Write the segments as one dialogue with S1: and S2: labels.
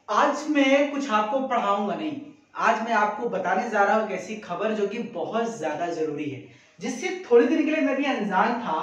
S1: आज मैं कुछ आपको पढ़ाऊंगा नहीं। आज मैं आपको बताने जा रहा हूं एक ऐसी खबर जो कि बहुत ज्यादा जरूरी है, जिससे थोड़ी देर के लिए मैं भी अनजान था।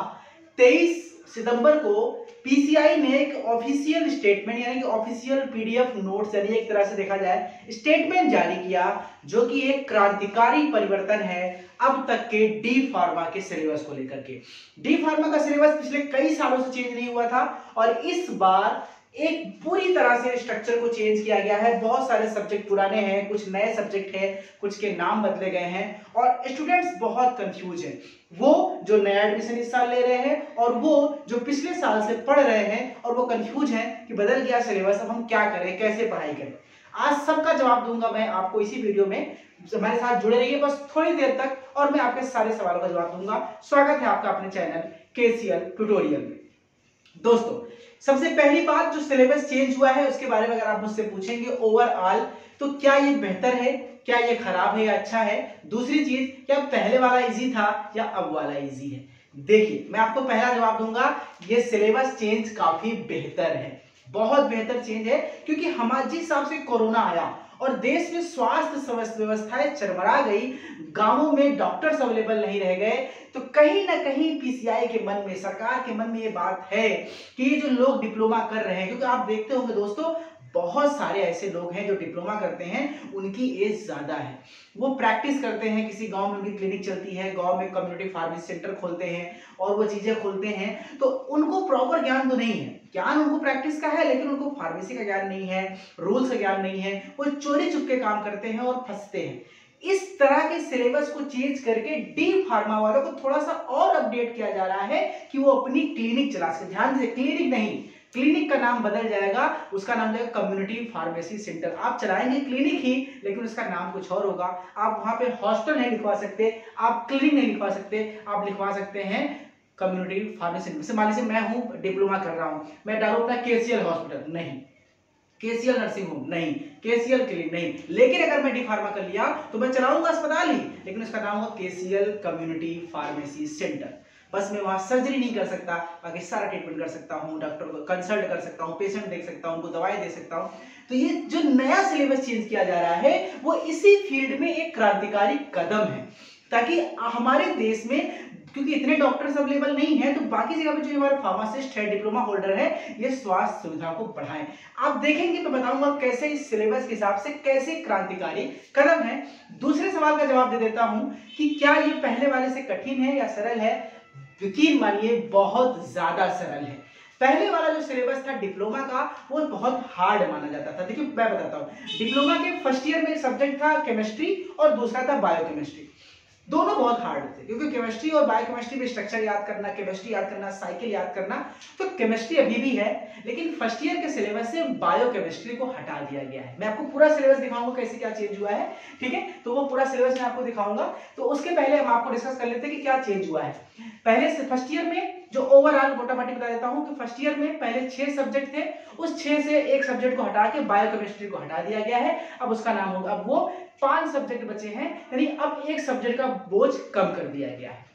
S1: 23 सितंबर को पीसीआई ने एक ऑफिशियल स्टेटमेंट यानी कि ऑफिशियल पीडीएफ नोट्स यानी एक तरह से देखा जाए स्टेटमेंट जारी किया, जो कि एक क्रांतिकारी परिवर्तन है अब तक के डी फार्मा के सिलेबस को लेकर के। डी फार्मा का सिलेबस पिछले कई सालों से चेंज नहीं हुआ था और इस बार एक पूरी तरह से स्ट्रक्चर को चेंज किया गया है। बहुत सारे सब्जेक्ट पुराने हैं, कुछ नए सब्जेक्ट हैं, कुछ के नाम बदले गए हैं और स्टूडेंट्स बहुत कंफ्यूज हैं। वो जो नया एडमिशन इस साल ले रहे हैं और वो जो पिछले साल से पढ़ रहे हैं और वो कंफ्यूज हैं कि बदल गया सिलेबस, अब हम क्या करें, कैसे पढ़ाई करें। आज सबका जवाब दूंगा मैं आपको इसी वीडियो में। हमारे साथ जुड़े रहिए बस थोड़ी देर तक और मैं आपके सारे सवालों का जवाब दूंगा। स्वागत है आपका अपने चैनल केसीएल ट्यूटोरियल में। दोस्तों, सबसे पहली बात, जो सिलेबस चेंज हुआ है उसके बारे में अगर आप मुझसे पूछेंगे ओवरऑल, तो क्या ये बेहतर है, क्या ये खराब है या अच्छा है। दूसरी चीज, क्या पहले वाला इजी था या अब वाला इजी है। देखिए, मैं आपको पहला जवाब दूंगा, ये सिलेबस चेंज काफी बेहतर है, बहुत बेहतर चेंज है। क्योंकि हमारे जिस हिसाब से कोरोना आया और देश में स्वास्थ्य व्यवस्थाएं चरमरा गई, गांवों में डॉक्टर्स अवेलेबल नहीं रह गए, तो कहीं ना कहीं पीसीआई के मन में, सरकार के मन में ये बात है कि ये जो लोग डिप्लोमा कर रहे हैं, क्योंकि आप देखते होंगे दोस्तों, बहुत सारे ऐसे लोग हैं जो डिप्लोमा करते हैं, उनकी एज ज्यादा है, वो प्रैक्टिस करते हैं, किसी गांव में उनकी क्लिनिक चलती है, गांव में कम्युनिटी फार्मेसी सेंटर खोलते हैं और वो चीजें खोलते हैं, तो उनको प्रॉपर ज्ञान तो नहीं है। ज्ञान उनको प्रैक्टिस का है, लेकिन उनको फार्मेसी का ज्ञान नहीं है, रूल्स का ज्ञान नहीं है, वो चोरी चुपके काम करते हैं और फंसते हैं। इस तरह के सिलेबस को चेंज करके डी फार्मा वालों को थोड़ा सा और अपडेट किया जा रहा है कि वो अपनी क्लिनिक चला सके। ध्यान दीजिए, क्लिनिक नहीं, क्लिनिक का नाम बदल जाएगा, उसका नाम जाएगा कम्युनिटी फार्मेसी सेंटर। आप चलाएंगे क्लिनिक ही, लेकिन उसका नाम कुछ और होगा। आप वहां पे हॉस्टल नहीं लिखवा सकते, आप क्लिनिक नहीं लिखवा सकते, आप लिखवा सकते हैं कम्युनिटी फार्मेसी सेंटर। मान लीजिए मैं हूं, डिप्लोमा कर रहा हूं, मैं डालू अपना केसीएल हॉस्पिटल नहीं, केसीएल नर्सिंग होम नहीं, केसीएल क्लिनिक नहीं, लेकिन अगर मैं डी फार्मा कर लिया तो मैं चलाऊंगा अस्पताल ही, लेकिन उसका नाम होगा केसीएल कम्युनिटी फार्मेसी सेंटर। बस मैं वहां सर्जरी नहीं कर सकता, बाकी सारा ट्रीटमेंट कर सकता हूँ, डॉक्टर को कंसल्ट कर सकता हूँ, पेशेंट देख सकता हूँ, उनको दवाई दे सकता हूँ। तो ये जो नया सिलेबस चेंज किया जा रहा है वो इसी फील्ड में एक क्रांतिकारी कदम है, ताकि हमारे देश में, क्योंकि इतने डॉक्टर्स अवेलेबल नहीं है, तो बाकी जगह पे जो हमारे फार्मासिस्ट है, डिप्लोमा होल्डर है, ये स्वास्थ्य सुविधा को बढ़ाएं। आप देखेंगे, मैं बताऊंगा कैसे इस सिलेबस के हिसाब से कैसे क्रांतिकारी कदम है। दूसरे सवाल का जवाब दे देता हूं कि क्या ये पहले वाले से कठिन है या सरल है। यकीन मानिए, बहुत ज्यादा सरल है। पहले वाला जो सिलेबस था डिप्लोमा का, वो बहुत हार्ड माना जाता था। देखिए मैं बताता हूं, डिप्लोमा के फर्स्ट ईयर में एक सब्जेक्ट था केमिस्ट्री और दूसरा था बायोकेमिस्ट्री। दोनों बहुत हार्ड थे, क्योंकि केमिस्ट्री और बायोकेमिस्ट्री में स्ट्रक्चर याद करना, केमिस्ट्री याद करना, साइकिल याद करना, तो केमिस्ट्री अभी भी है, लेकिन फर्स्ट ईयर के सिलेबस से बायोकेमिस्ट्री को हटा दिया गया है। मैं आपको पूरा सिलेबस दिखाऊंगा कैसे क्या चेंज हुआ है, ठीक है, तो वो पूरा सिलेबस मैं आपको दिखाऊंगा। तो उसके पहले हम आपको डिस्कस कर लेते हैं कि क्या चेंज हुआ है। पहले से फर्स्ट ईयर में जो ओवरऑल मोटामोटी बता देता हूं कि फर्स्ट ईयर में पहले 6 सब्जेक्ट थे, उस 6 से एक सब्जेक्ट को हटा के बायोकेमिस्ट्री को हटा दिया गया है। अब उसका नाम होगा, अब वो 5 सब्जेक्ट बचे हैं, यानी अब एक सब्जेक्ट का बोझ कम कर दिया गया है,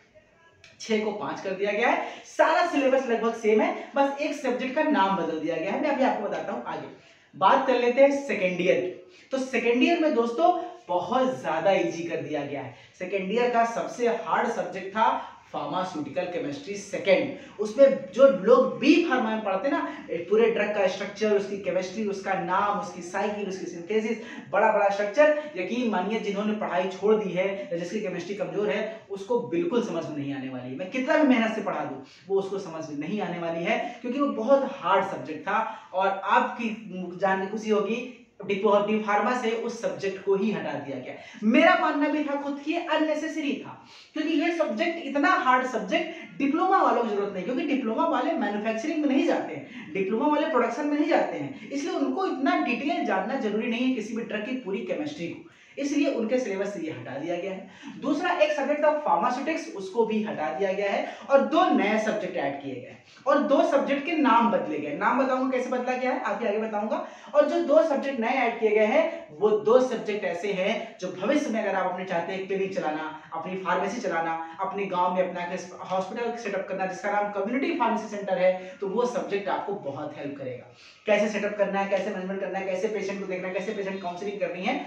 S1: 6 को 5 कर दिया गया है। सारा सिलेबस लगभग सेम है, बस एक सब्जेक्ट का नाम बदल दिया गया है। मैं अभी आपको बताता हूं। आगे बात कर लेते हैं सेकेंड ईयर की। तो सेकेंड ईयर में दोस्तों बहुत ज्यादा इजी कर दिया गया है। सेकेंड ईयर का सबसे हार्ड सब्जेक्ट था फार्मास्यूटिकल केमिस्ट्री सेकेंड। उसमें जो लोग बी फार्मा में पढ़ते ना, पूरे ड्रग का स्ट्रक्चर, उसकी केमिस्ट्री, उसका नाम, उसकी साइकिल, उसकी सिंथेसिस, बड़ा बड़ा स्ट्रक्चर, यकीन मानिए जिन्होंने पढ़ाई छोड़ दी है या जिसकी केमिस्ट्री कमजोर है, उसको बिल्कुल समझ में नहीं आने वाली है। मैं कितना भी मेहनत से पढ़ा दूं, वो उसको समझ में नहीं आने वाली है, क्योंकि वो बहुत हार्ड सब्जेक्ट था। और आपकी जानने की खुशी होगी, डी फार्मा से उस सब्जेक्ट को ही हटा दिया गया। मेरा मानना भी था खुद की अननेसेसरी था, क्योंकि ये सब्जेक्ट इतना हार्ड सब्जेक्ट डिप्लोमा वालों को जरूरत नहीं, क्योंकि डिप्लोमा वाले मैन्युफैक्चरिंग में नहीं जाते हैं, डिप्लोमा वाले प्रोडक्शन में नहीं जाते हैं, इसलिए उनको इतना डिटेल जानना जरूरी नहीं है किसी भी ड्रग की पूरी केमिस्ट्री को। इसलिए उनके सिलेबस से ये हटा दिया गया है। दूसरा एक सब्जेक्ट था फार्मास्यूटिक्स, उसको भी हटा दिया गया है और 2 नए सब्जेक्ट ऐड किए गए और 2 सब्जेक्ट के नाम बदले गए। नाम बताऊंगा कैसे बदला गया है, आगे बताऊंगा। और जो 2 सब्जेक्ट नए ऐड किए गए हैं वो 2 सब्जेक्ट ऐसे हैं जो भविष्य में अगर आप अपने चाहते हैं क्लिनिक चलाना, अपनी फार्मेसी चलाना, अपने गांव में अपना हॉस्पिटल सेटअप करना जिसका नाम कम्युनिटी फार्मेसी सेंटर है, तो वो सब्जेक्ट आपको बहुत हेल्प करेगा। कैसे सेटअप करना है, कैसे मैनेजमेंट करना है, कैसे पेशेंट को देखना है, कैसे पेशेंट काउंसलिंग करनी है।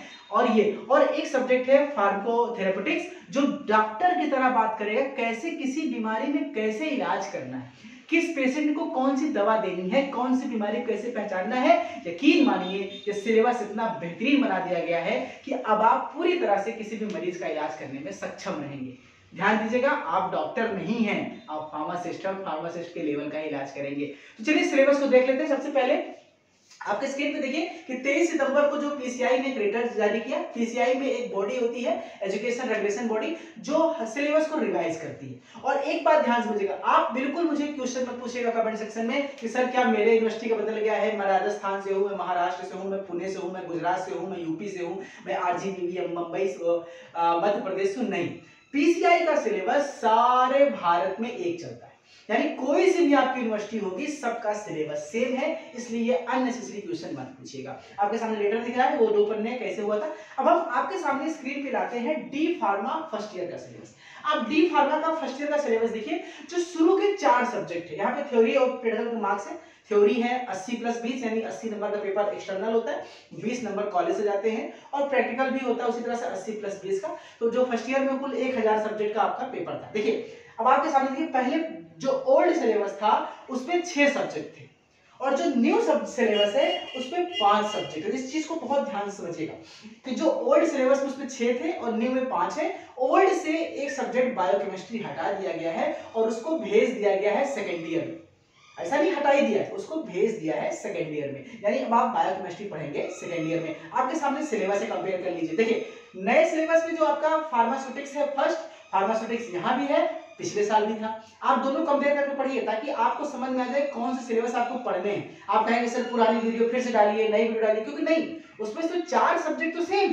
S1: और एक सब्जेक्ट है फार्माकोथेरेपेटिक्स जो डॉक्टर की तरह बात करेगा, कैसे किसी बीमारी में कैसे इलाज करना है, किस पेशेंट को कौन सी दवा देनी है, कौन सी बीमारी कैसे पहचानना है। यकीन मानिए ये सिलेबस इतना बेहतरीन बना दिया गया है कि अब आप पूरी तरह से किसी भी मरीज का इलाज करने में सक्षम रहेंगे। ध्यान दीजिएगा, आप डॉक्टर नहीं हैं, आप फार्मासिस्ट और फार्मासिस्ट के लेवल का इलाज करेंगे। तो चलिए सिलेबस को देख लेते हैं। सबसे पहले आपके स्क्रीन पे देखिए कि 23 सितंबर को जो पीसीआई ने क्रेडिट जारी किया। पीसीआई में एक बॉडी होती है, एजुकेशन रेगुलेशन बॉडी, जो सिलेबस को रिवाइज करती है। और एक बात ध्यान समझिएगा, आप बिल्कुल मुझे क्वेश्चन मत पूछिएगा कमेंट सेक्शन में कि सर क्या मेरे यूनिवर्सिटी का बदल गया है, मैं राजस्थान से हूं, मैं महाराष्ट्र से हूं, मैं पुणे से हूं, मैं गुजरात से हूं, मैं यूपी से हूं, मैं आरजीबी मुंबई मध्य प्रदेश से। नहीं, पीसीआई का सिलेबस सारे भारत में एक चलता है, यानी कोई सी भी आपकी यूनिवर्सिटी होगी सबका सिलेबस सेम है, इसलिए ये अननेसेसरी क्वेश्चन मत पूछिएगा। आपके सामने लेटर दिख रहा है, वो 2 पन्ने कैसे हुआ था। अब हम आपके सामने स्क्रीन पे लाते हैं डी फार्मा फर्स्ट ईयर का सिलेबस। आप डी फार्मा का फर्स्ट ईयर का सिलेबस देखिए, जो शुरू के 4 सब्जेक्ट है, यहाँ पे थ्योरी और प्रैक्टिकल मार्क्स है। थ्योरी है 80 + 20 यानी 80 नंबर का पेपर एक्सटर्नल होता है, 20 नंबर कॉलेज से जाते हैं, और प्रैक्टिकल भी होता है उसी तरह से 80 + 20 का। तो जो फर्स्ट ईयर में कुल 1000 सब्जेक्ट का आपका पेपर था। देखिए अब आपके सामने देखिए, पहले जो ओल्ड सिलेबस था उसमें 6 सब्जेक्ट थे और जो न्यू सिलेबस है उसमें 5 सब्जेक्ट है। इस चीज को बहुत ध्यान से समझिएगा कि जो ओल्ड सिलेबस में उसमें 6 थे और न्यू में 5 है। ओल्ड से एक सब्जेक्ट बायोकेमिस्ट्री हटा दिया गया है और उसको भेज दिया गया है सेकेंड ईयर में। ऐसा नहीं हटा ही दिया है, उसको भेज दिया है सेकेंड ईयर में, यानी अब आप बायोकेमिस्ट्री पढ़ेंगे सेकेंड ईयर में। आपके सामने सिलेबस से कंपेयर कर लीजिए। देखिए नए सिलेबस में जो आपका फार्मास्यूटिक्स है, फर्स्ट फार्मास्यूटिक्स यहाँ भी है, पिछले साल भी था। आप दोनों कंपेयर करके पढ़िए ताकि आपको समझ में आ जाए कौन से सिलेबस आपको पढ़ने हैं। आप कहेंगे सर पुरानी वीडियो फिर से डालिए, नई वीडियो डालिए, क्योंकि नहीं, उसमें तो 4 सब्जेक्ट तो सेम,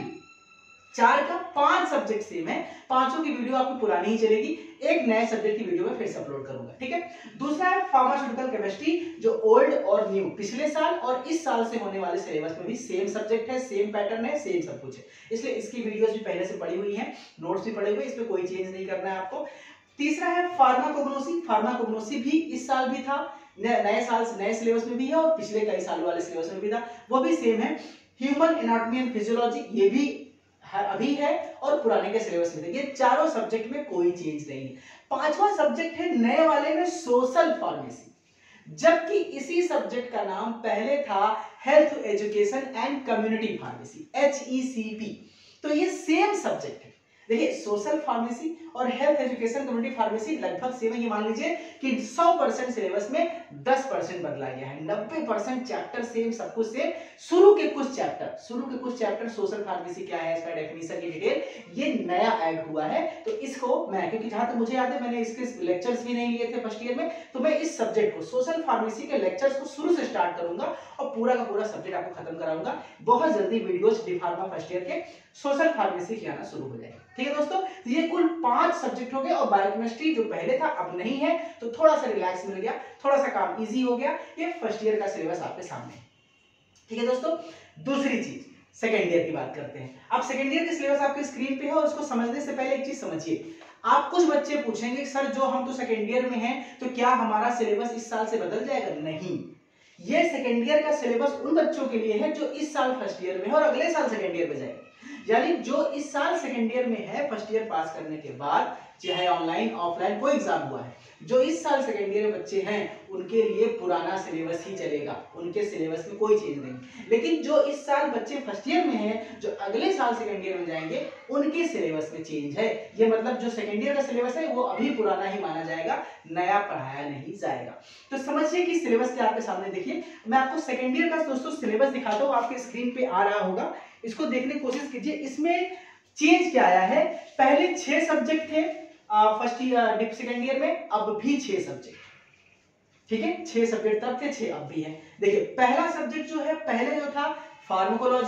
S1: 4 का 5 सब्जेक्ट सेम है। पांचों की वीडियो आपको पुरानी ही चलेगी, एक नए सब्जेक्ट की वीडियो में फिर से अपलोड करूंगा, ठीक है। दूसरा है फार्मास्यूटिकल केमिस्ट्री, जो ओल्ड और न्यू पिछले साल और इस साल से होने वाले सिलेबस में भी सेम सब्जेक्ट है, सेम पैटर्न है, सेम सब कुछ है, इसलिए इसकी वीडियोस भी पहले से पड़ी हुई हैं, नोट्स भी पड़े हुए, इसमें कोई चेंज नहीं करना है आपको। तीसरा है फार्माकोग्नोसी। फार्माकोग्नोसी भी इस साल भी था, नए साल नए सिलेबस में भी है और पिछले कई साल वाले सिलेबस में भी था, वो भी सेम है। ह्यूमन एनाटॉमी एंड फिजियोलॉजी ये भी अभी है और पुराने के सिलेबस में थे। ये चारों सब्जेक्ट में कोई चेंज नहीं है। पांचवा सब्जेक्ट है नए वाले में सोशल फार्मेसी, जबकि इसी सब्जेक्ट का नाम पहले था health education and community pharmacy, HECP। तो ये सेम सब्जेक्ट है। देखिए सोशल फार्मेसी और हेल्थ एजुकेशन कम्युनिटी फार्मेसी लगभग सेम है। ये मान लीजिए कि 100% सिलेबस में 10% बदला गया है, 90% चैप्टर सेम, सब कुछ सेम। शुरू के कुछ चैप्टर सोशल फार्मेसी क्या है, इसका डेफिनेशन की डिटेल, ये नया ऐड हुआ है। तो इसको मैं, क्योंकि जहां तक मुझे याद है मैंने इसके लेक्चर्स भी नहीं लिए थे फर्स्ट ईयर में, तो मैं इस सब्जेक्ट को सोशल फार्मेसी के लेक्चर्स को शुरू से स्टार्ट करूंगा और पूरा का पूरा सब्जेक्ट आपको खत्म कराऊंगा। बहुत जल्दी videos D pharma first year के सोशल फार्मेसी की आना शुरू हो जाएगी, ठीक है दोस्तों। तो ये कुल 5 सब्जेक्ट हो गए और बायोकेमिस्ट्री जो पहले था अब नहीं है, तो थोड़ा सा रिलैक्स मिल गया, थोड़ा सा काम इजी हो गया। ये फर्स्ट ईयर का सिलेबस आपके सामने है, ठीक है दोस्तों। दूसरी चीज सेकेंड ईयर की बात करते हैं। अब सेकेंड ईयर के सिलेबस आपके स्क्रीन पे है और उसको समझने से पहले एक चीज समझिए। आप कुछ बच्चे पूछेंगे सर जो हम तो सेकेंड ईयर में हैं, तो क्या हमारा सिलेबस इस साल से बदल जाएगा? नहीं, ये सेकेंड ईयर का सिलेबस उन बच्चों के लिए है जो इस साल फर्स्ट ईयर में है और अगले साल सेकेंड ईयर में जाएंगे। यानी जो इस साल सेकेंड ईयर में है, फर्स्ट ईयर पास करने के बाद, चाहे ऑनलाइन ऑफलाइन कोई एग्जाम हुआ है, जो इस साल सेकेंड ईयर में बच्चे हैं उनके लिए पुराना सिलेबस ही चलेगा, उनके सिलेबस में कोई चेंज नहीं। लेकिन जो इस साल बच्चे फर्स्ट ईयर में हैं, जो अगले साल सेकेंड ईयर में जाएंगे, उनके सिलेबस में चेंज है। ये मतलब जो सेकेंड ईयर का सिलेबस है वो अभी पुराना ही माना जाएगा, नया पढ़ाया नहीं जाएगा। तो समझिए कि सिलेबस क्या आपके सामने। देखिए मैं आपको सेकेंड ईयर का दोस्तों सिलेबस दिखाता हूँ, आपके स्क्रीन पे आ रहा होगा, इसको देखने की कोशिश कीजिए। इसमें चेंज क्या आया है, पहले 6 सब्जेक्ट थे फर्स्ट ईयर सेकेंड ईयर में, अब भी 6 सब्जेक्ट, ठीक है। 6 सब्जेक्ट तब थे, 6 अब भी है। देखिए पहला सब्जेक्ट जो है, पहले जो था फार्माकोलॉजी,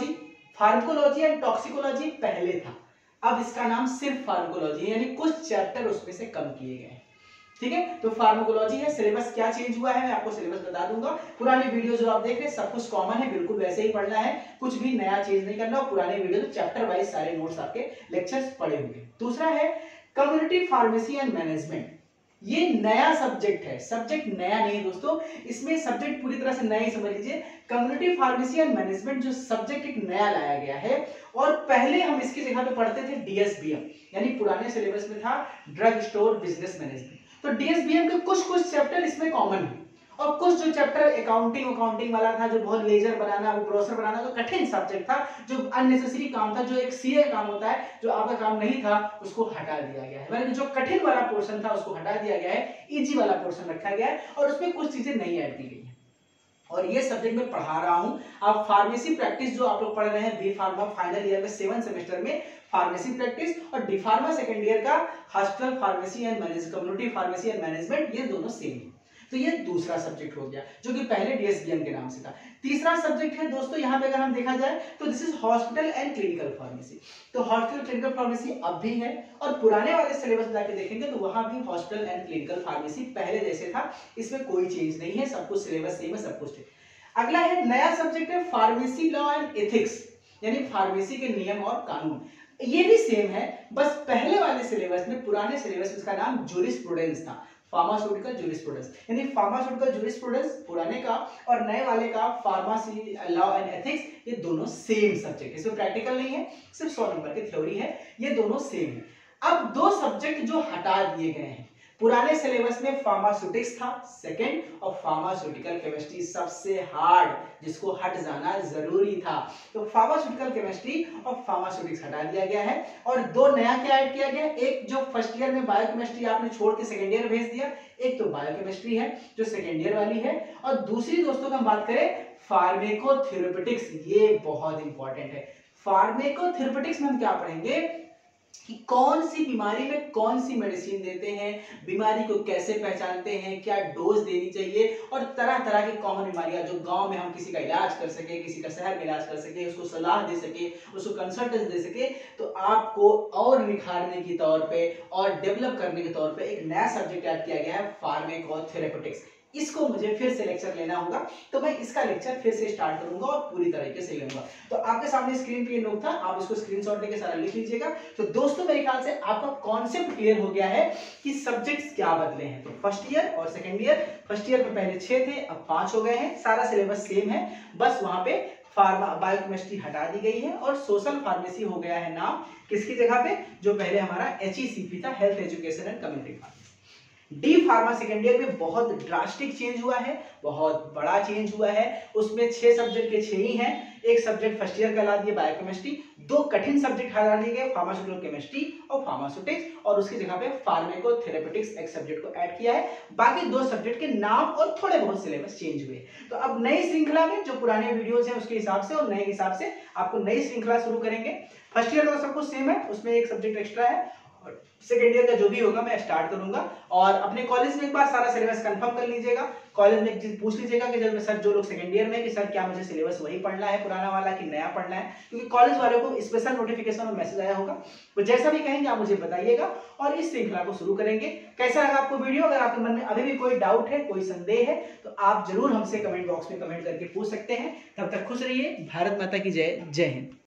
S1: फार्माकोलॉजी एंड टॉक्सिकोलॉजी पहले था, अब इसका नाम सिर्फ फार्माकोलॉजी है, यानी कुछ चैप्टर उसमें से कम किए गए हैं। ठीक है, तो फार्माकोलॉजी है। सिलेबस क्या चेंज हुआ है मैं आपको सिलेबस बता दूंगा। पुराने वीडियो जो आप देख रहे हैं सब कुछ कॉमन है, बिल्कुल वैसे ही पढ़ना है, कुछ भी नया चेंज नहीं करना। और पुराने वीडियो में चैप्टर वाइज सारे नोट्स आपके लेक्चर्स पढ़े होंगे। दूसरा है कम्युनिटी फार्मेसी एंड मैनेजमेंट। ये नया सब्जेक्ट है, सब्जेक्ट नया नहीं है दोस्तों, इसमें सब्जेक्ट पूरी तरह से नया ही समझ लीजिए। कम्युनिटी फार्मेसी एंड मैनेजमेंट जो सब्जेक्ट एक नया लाया गया है, और पहले हम इसकी जगह पे पढ़ते थे डीएसबीएम, यानी पुराने सिलेबस में था ड्रग स्टोर बिजनेस मैनेजमेंट। तो डीएसबीएम के कुछ चैप्टर इसमें कॉमन है, और कुछ जो चैप्टर अकाउंटिंग वाला था, जो बहुत लेजर बनाना, वो ब्रोशर बनाना, जो कठिन सब्जेक्ट था, जो अननेसेसरी काम था, जो एक सीए काम होता है, जो आपका काम नहीं था, उसको हटा दिया गया है। मतलब जो कठिन वाला पोर्शन था उसको हटा दिया गया है, इजी वाला पोर्शन रखा गया है, और उसमें कुछ चीजें नई ऐड की गई है। और ये सब्जेक्ट मैं पढ़ा रहा हूं। आप फार्मेसी प्रैक्टिस जो आप लोग पढ़ रहे हैं बी फार्मा फाइनल ईयर में 7 सेमेस्टर में फार्मेसी प्रैक्टिस, और डी फार्मा सेकंड ईयर का hospital pharmacy and management, community pharmacy and management, ये दोनों सेम है। तो ये दूसरा सब्जेक्ट हो गया जो कि पहले डीएसबीएम के नाम से था। तीसरा सब्जेक्ट है दोस्तों, यहाँ पे अगर हम देखा जाए तो this is hospital and clinical pharmacy. तो हॉस्पिटल क्लिनिकल फार्मेसी अब भी है, और पुराने वाले सिलेबस में जाके देखेंगे तो वहां भी हॉस्पिटल एंड क्लिनिकल फार्मेसी पहले जैसे था, इसमें कोई चेंज नहीं है, सब कुछ सिलेबस सेम है, सब कुछ। अगला है नया सब्जेक्ट है फार्मेसी लॉ एंड एथिक्स, यानी फार्मेसी के नियम और कानून। ये भी सेम है, बस पहले वाले सिलेबस में, पुराने सिलेबस में इसका नाम जूरिस्प्रूडेंस था, फार्मास्यूटिकल जूरिस्प्रूडेंस। यानी फार्मास्यूटिकल जूरिस्प्रूडेंस पुराने का और नए वाले का फार्मेसी लॉ एंड एथिक्स, ये दोनों सेम सब्जेक्ट है। इसमें प्रैक्टिकल नहीं है, सिर्फ 100 नंबर की थ्योरी है, ये दोनों सेम है। अब दो सब्जेक्ट जो हटा दिए गए हैं, पुराने सिलेबस में फार्मास्यूटिक्स था सेकंड, और फार्मास्यूटिकल केमिस्ट्री सबसे हार्ड, जिसको हट जाना जरूरी था। तो फार्मास्यूटिकल केमिस्ट्री और फार्मास्यूटिक्स हटा दिया गया है, और दो नया क्या ऐड किया गया, एक जो फर्स्ट ईयर में बायोकेमिस्ट्री आपने छोड़ के सेकंड ईयर भेज दिया, एक तो बायोकेमिस्ट्री है जो सेकंड ईयर वाली है, और दूसरी दोस्तों हम बात करें फार्मेकोथेरेपेटिक्स, ये बहुत इंपॉर्टेंट है। फार्मेकोथेरेपेटिक्स में हम क्या पढ़ेंगे कि कौन सी बीमारी में कौन सी मेडिसिन देते हैं, बीमारी को कैसे पहचानते हैं, क्या डोज देनी चाहिए, और तरह तरह की कॉमन बीमारियां जो गांव में हम किसी का इलाज कर सके, किसी का शहर में इलाज कर सके, उसको सलाह दे सके, उसको कंसल्टेंस दे सके। तो आपको और निखारने की तौर पे और डेवलप करने के तौर पे एक नया सब्जेक्ट ऐड किया गया है, फार्मेकोथेरेपेटिक्स। इसको मुझे फिर से लेक्चर लेना होगा, तो मैं इसका लेक्चर फिर से स्टार्ट करूंगा और पूरी तरीके से लूंगा। तो आपके सामने स्क्रीन पे ये नोट था, आप इसको स्क्रीनशॉट लेके सारा लिख लीजिएगा। तो दोस्तों मेरे ख्याल से आपका कॉन्सेप्ट क्लियर हो गया है कि सब्जेक्ट्स क्या बदले हैं। तो फर्स्ट ईयर और सेकंड ईयर, फर्स्ट ईयर में पहले 6 थे, अब 5 हो गए हैं, सारा सिलेबस सेम है, बस वहां पे फार्मा बायोकेमिस्ट्री हटा दी गई है, और सोशल फार्मेसी हो गया है नाम, किसकी जगह पे, जो पहले हमारा HECP था, health education and community pharmacy. D pharma second year में बहुत ड्रास्टिक चेंज हुआ है, बहुत बड़ा चेंज हुआ है। उसमें 6 सब्जेक्ट के 6 ही हैं, एक सब्जेक्ट फर्स्ट ईयर का ला दिया बायोकेमिस्ट्री, 2 कठिन सब्जेक्ट हटा दिए गए, फार्मास्यूटिकल केमिस्ट्री और फार्मास्यूटिक्स, और उसकी जगह पे फार्मेकोथेरेपेटिक्स एक सब्जेक्ट को ऐड किया है। बाकी 2 सब्जेक्ट के नाम और थोड़े बहुत सिलेबस चेंज हुए। तो अब नई श्रृंखला में जो पुराने वीडियोस हैं उसके हिसाब से और नए हिसाब से आपको नई श्रृंखला शुरू करेंगे। फर्स्ट ईयर का सब कुछ सेम है, उसमें एक सब्जेक्ट एक्स्ट्रा है, और सेकेंड ईयर का जो भी होगा मैं स्टार्ट करूंगा। और अपने कॉलेज में एक बार सारा सिलेबस कंफर्म कर लीजिएगा, कॉलेज में एक चीज पूछ लीजिएगा कि जब सर जो लोग सेकेंड ईयर में कि सर क्या मुझे सिलेबस वही पढ़ना है पुराना वाला कि नया पढ़ना है, क्योंकि कॉलेज वालों को स्पेशल नोटिफिकेशन और मैसेज आया होगा। तो जैसा भी कहेंगे आप मुझे बताइएगा, और इस श्रृंखला को शुरू करेंगे। कैसा लगा आपको वीडियो? अगर आपके मन में अभी भी कोई डाउट है, कोई संदेह है, तो आप जरूर हमसे कमेंट बॉक्स में कमेंट करके पूछ सकते हैं। तब तक खुश रहिए। भारत माता की जय। जय हिंद।